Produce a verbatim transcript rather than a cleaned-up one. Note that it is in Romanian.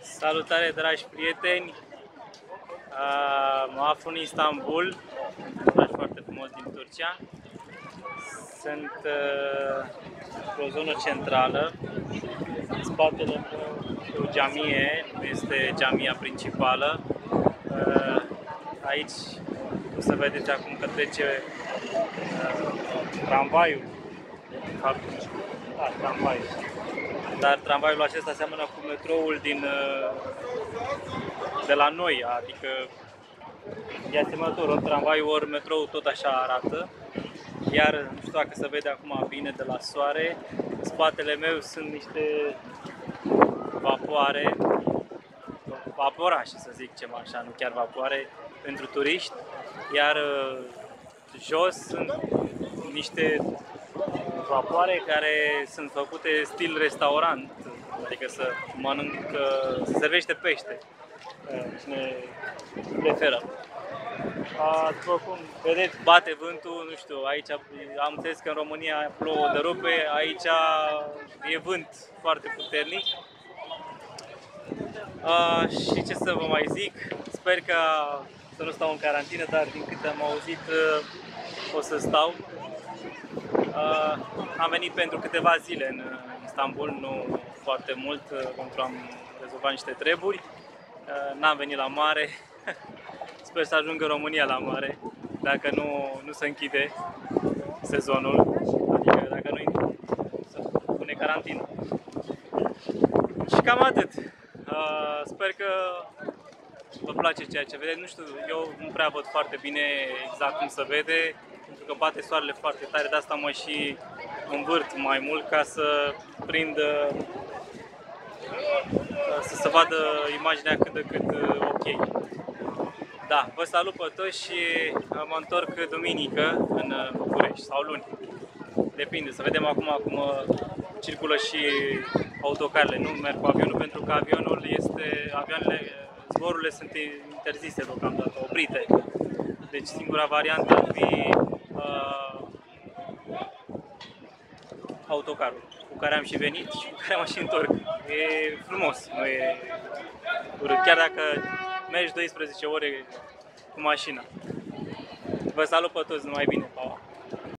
Salutare, dragi prieteni! Mă aflu în Istanbul, un oraș foarte frumos din Turcia. Sunt într-o zonă centrală. În spatele meu e o jamie, nu este jamia principală. Aici o să vedeți acum că trece tramvaiul. De fapt, da, tramvaiul. Dar tramvaiul acesta seamănă cu metroul din, de la noi, adică e asemănător, ori tramvaiul, ori metroul, tot așa arată. Iar, nu știu dacă se vede acum bine de la soare, în spatele meu sunt niște vapoare, vaporașe, să zic ceva așa, nu chiar vapoare, pentru turiști. Iar jos sunt niște vapoare care sunt făcute stil restaurant, adică să mănâncă, se servește pește, cine preferă. După cum vedeți, bate vântul, nu știu, aici am înțeles că în România plouă de rupe, aici e vânt foarte puternic. A, și ce să vă mai zic, sper că să nu stau în carantină, dar din câte am auzit o să stau. Uh, am venit pentru câteva zile în Istanbul, nu foarte mult, pentru a rezolva niște treburi. Uh, N-am venit la mare, sper să ajung în România la mare, dacă nu, nu se închide sezonul, adică dacă nu se pune carantină. Și cam atât. Uh, sper că vă place ceea ce vedeți. Nu știu, eu nu prea văd foarte bine exact cum se vede, pentru că bate soarele foarte tare, de asta mă și învârt mai mult ca să prind, să se vadă imaginea cât de cât ok. Da, vă salut pe toți și mă întorc duminică în București sau luni. Depinde, să vedem acum cum circulă și autocarele, nu merg cu avionul, pentru că avionul este, avioanele, zborurile sunt interzise deocamdată, oprite. Deci singura variantă ar fi uh, autocarul, cu care am și venit și cu care mă și întorc. E frumos, nu e urât, chiar dacă mergi douăsprezece ore cu mașina. Vă salut pe toți, numai bine, pa!